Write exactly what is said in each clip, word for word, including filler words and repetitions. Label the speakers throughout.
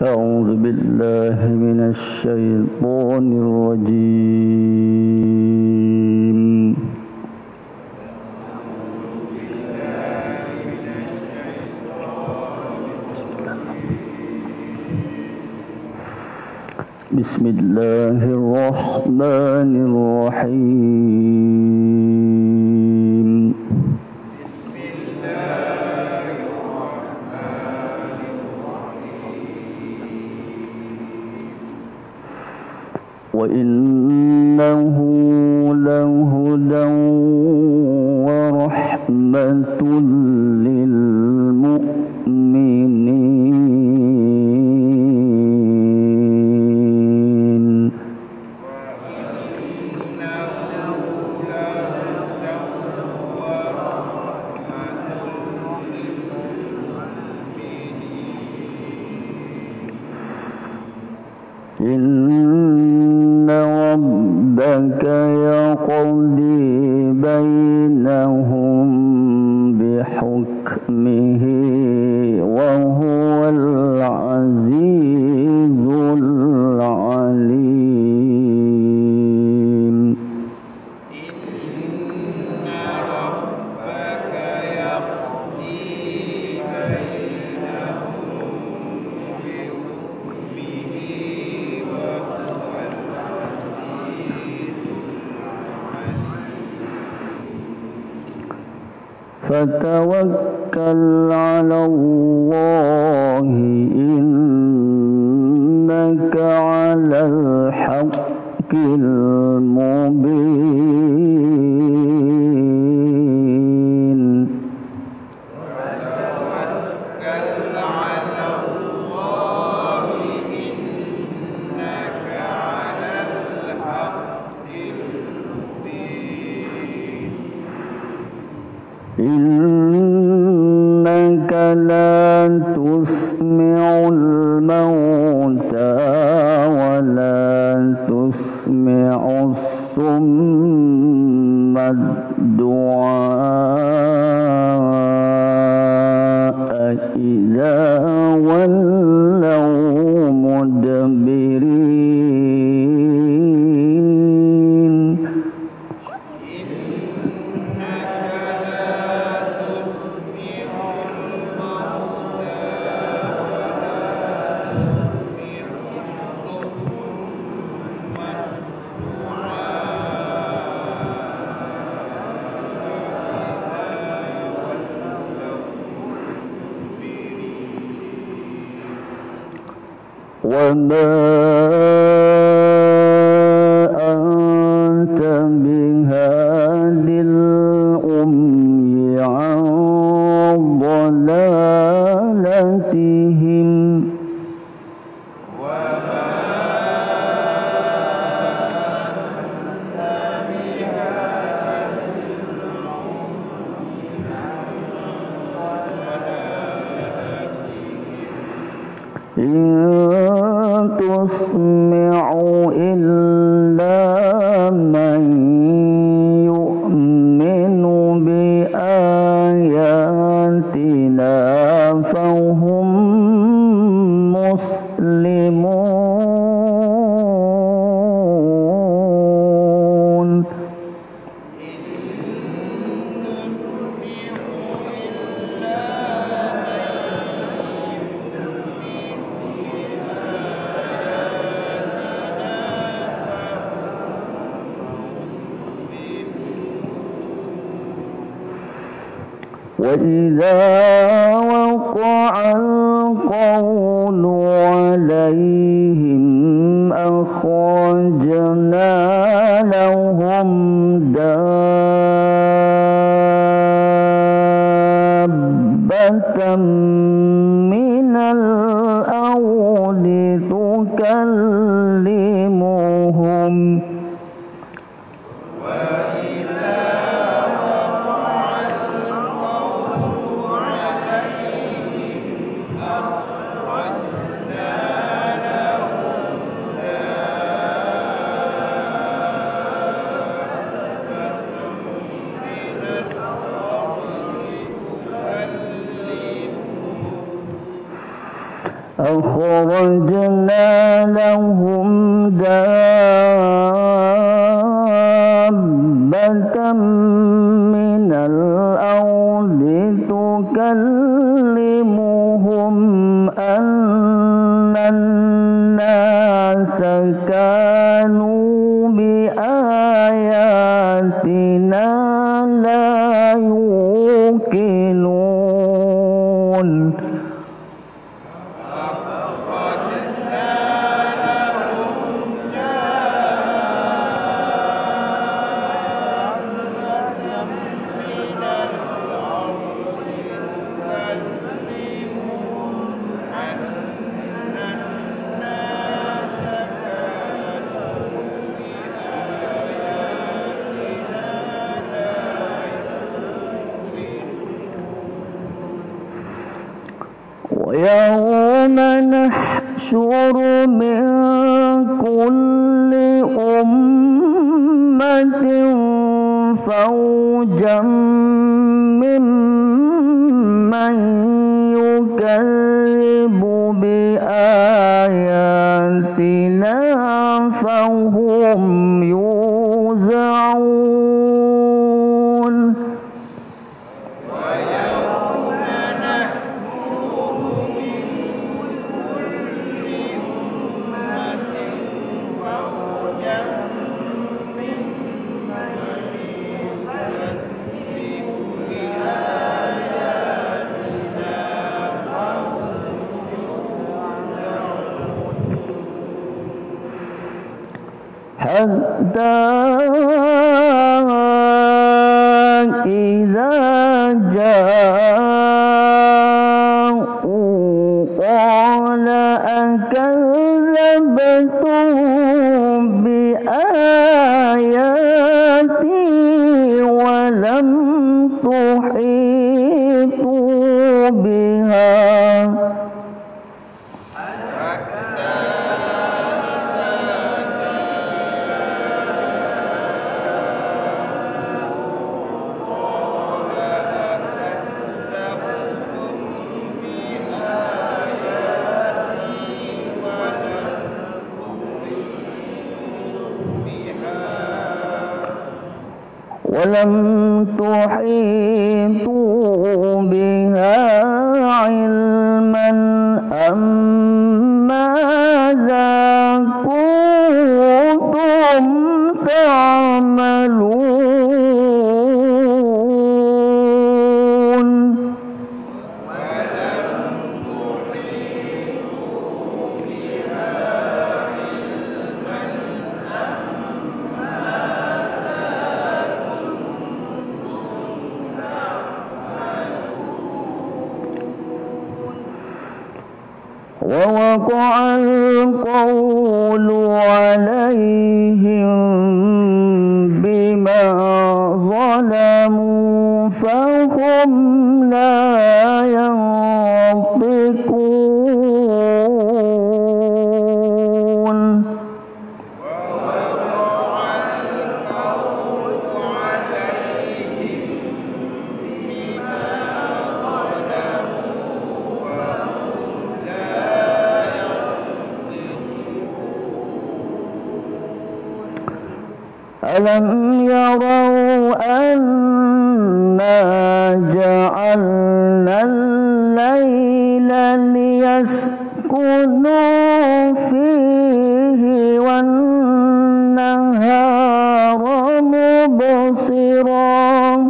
Speaker 1: أعوذ بالله من الشيطان الرجيم. بسم الله الرحمن الرحيم. وإنه لهدى ورحمة للمؤمنين. إن ربك يقضي بينهم بحكمه وهو العزيز العليم.
Speaker 2: إن ربك يقضي بينهم بحكمه وهو العزيز العليم.
Speaker 1: فتوكل على الله إنك على الحق المبين.
Speaker 2: وتوكل على الله إنك على الحق المبين.
Speaker 1: إنك لا تسمع الموتى ولا تسمع الصم الدعاء إذا ولوا مدبرين. وما أنت بهاد العمي عن ضلالتهم إن تسمع إلا من يؤمن بآياتنا فهم مسلمون. وإذا وقع القول عليهم أخرجنا لهم دابة من الأرض تكلمهم.
Speaker 2: أخرجنا
Speaker 1: أخرجنا لهم دابة من الأرض تكلمهم أن الناس كانوا بآياتنا لا يوقنون ويوم نحشر من كل أمة فوجا ممن يكذب بآياتنا فهم يوزعون حتى إذا جاءوا قال أكذبتم بآياتي ولم تحيطوا بها ولم تحيطوا بها علما أم ماذا كنتم تعملون ووقع القول عليهم بما ظلموا فهم لا ينطقون ألم يروا أنا جعلنا الليل ليسكنوا فيه والنهار مبصرا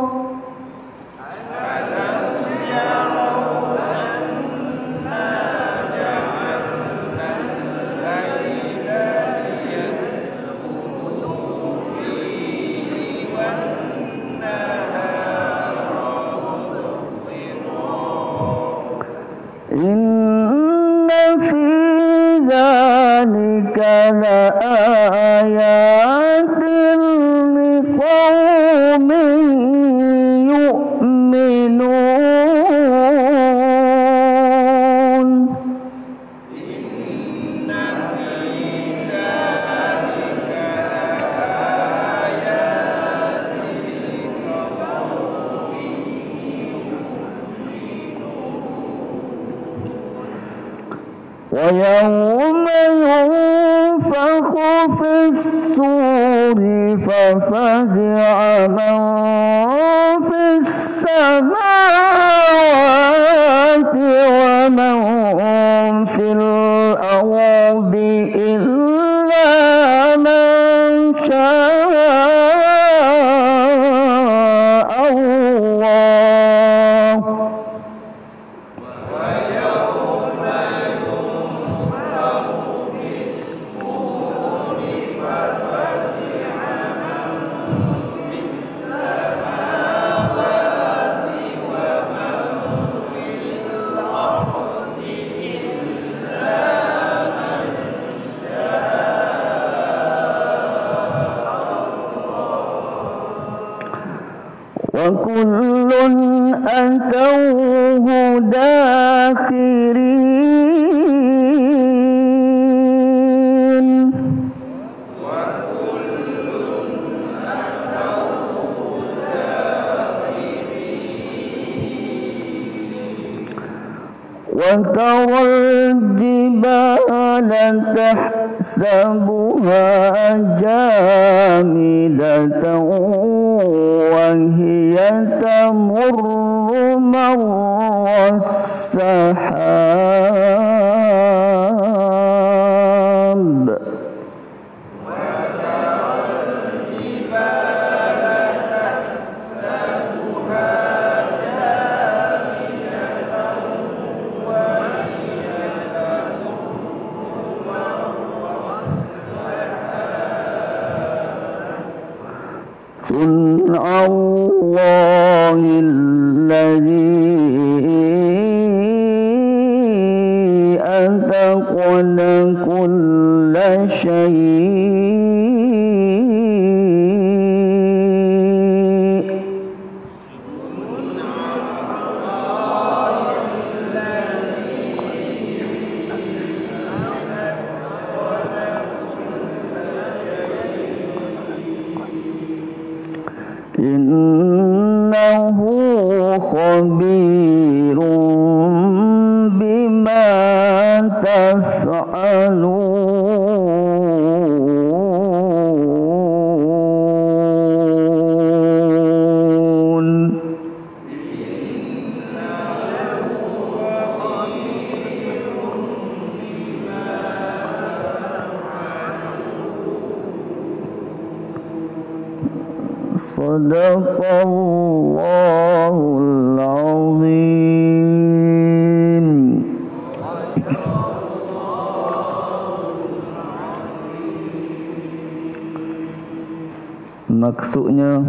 Speaker 1: إن في ذلك لآيات لقوم يؤمنون ويوم ينفخ في الصور ففزع من في السماوات ومن في الأرض إلا من شاء الله وكل أتوه داخرين وترى الجبال تحسبها جامدة وهي تمر مر السحاب صنع الله الذي أتقن كل شيء إنه خبير بما تفعلون صدق الله العظيم. Maksudnya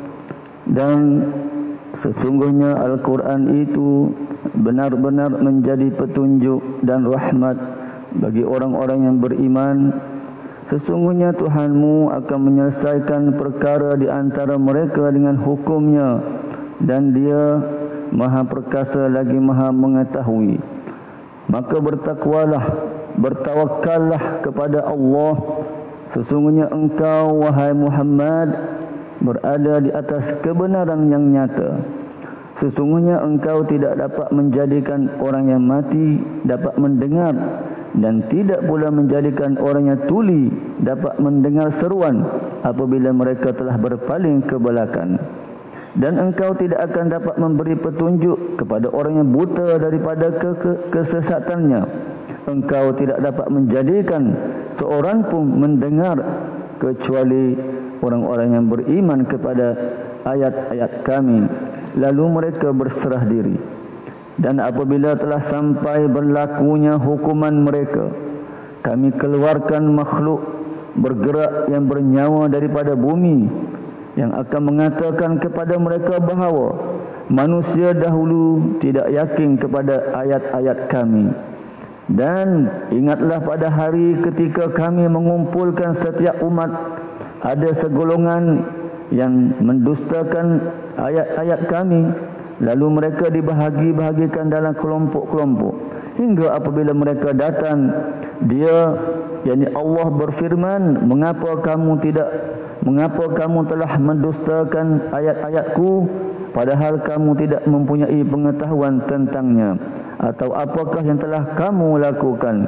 Speaker 1: dan sesungguhnya Al-Quran itu benar-benar menjadi petunjuk dan rahmat bagi orang-orang yang beriman. Sesungguhnya Tuhanmu akan menyelesaikan perkara di antara mereka dengan hukumnya dan Dia Maha Perkasa lagi Maha Mengetahui. Maka bertakwalah, bertawakallah kepada Allah. Sesungguhnya engkau, wahai Muhammad, berada di atas kebenaran yang nyata. Sesungguhnya engkau tidak dapat menjadikan orang yang mati dapat mendengar, dan tidak pula menjadikan orang yang tuli dapat mendengar seruan apabila mereka telah berpaling ke belakang. Dan engkau tidak akan dapat memberi petunjuk kepada orang yang buta daripada ke ke kesesatannya. Engkau tidak dapat menjadikan seorang pun mendengar kecuali orang-orang yang beriman kepada ayat-ayat kami, lalu mereka berserah diri. Dan apabila telah sampai berlakunya hukuman mereka, kami keluarkan makhluk bergerak yang bernyawa daripada bumi, yang akan mengatakan kepada mereka bahawa manusia dahulu tidak yakin kepada ayat-ayat kami. Dan ingatlah pada hari ketika kami mengumpulkan setiap umat, ada segolongan yang mendustakan ayat-ayat kami, lalu mereka dibahagi-bahagikan dalam kelompok-kelompok, hingga apabila mereka datang, Dia, yakni Allah berfirman, mengapa kamu tidak mengapa kamu telah mendustakan ayat-ayatku, padahal kamu tidak mempunyai pengetahuan tentangnya, atau apakah yang telah kamu lakukan?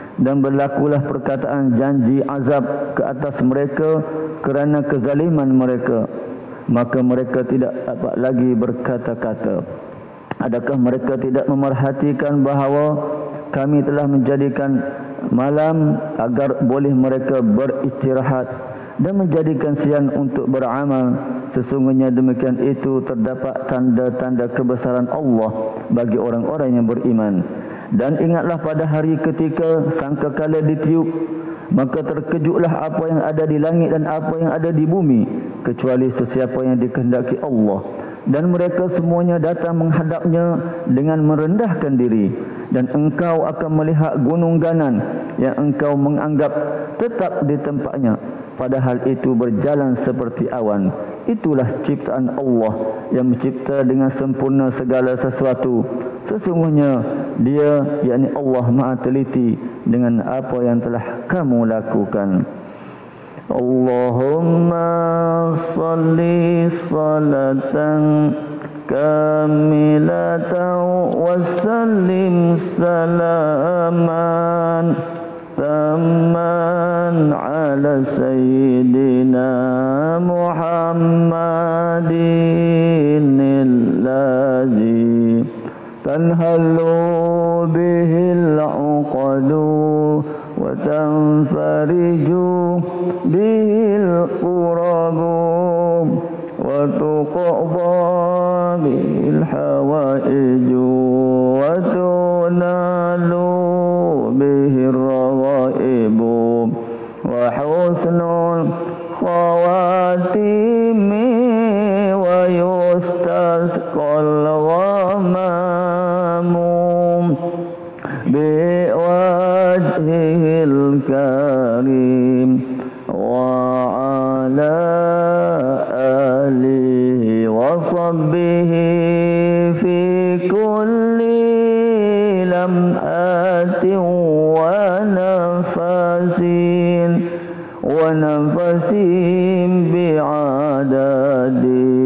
Speaker 1: dan berlakulah perkataan janji azab ke atas mereka kerana kezaliman mereka, maka mereka tidak dapat lagi berkata-kata. Adakah mereka tidak memerhatikan bahawa kami telah menjadikan malam agar boleh mereka beristirahat dan menjadikan siang untuk beramal? Sesungguhnya demikian itu terdapat tanda-tanda kebesaran Allah bagi orang-orang yang beriman. Dan ingatlah pada hari ketika sangkakala ditiup, maka terkejutlah apa yang ada di langit dan apa yang ada di bumi, kecuali sesiapa yang dikehendaki Allah. Dan mereka semuanya datang menghadapnya dengan merendahkan diri. Dan engkau akan melihat gunung ganan yang engkau menganggap tetap di tempatnya, padahal itu berjalan seperti awan. Itulah ciptaan Allah yang mencipta dengan sempurna segala sesuatu. Sesungguhnya Dia, yakni Allah, Maha teliti dengan apa yang telah kamu lakukan. Allahumma salli salatan kamilatan wa sallim salaman tamman ala sayyidina Muhammadin alladhi tanhalu bihil uqadu wa tanfariju bihil qurabu wa tuqadha bihil hawaiju wa tunalu bihil rawaibu wa husnul khawatimi wa yustasqal ghamamu biwajhil karim wa ala alihi wa sahbihi fi kulli lam'atin wa nafasin wa nafasin bi'adadi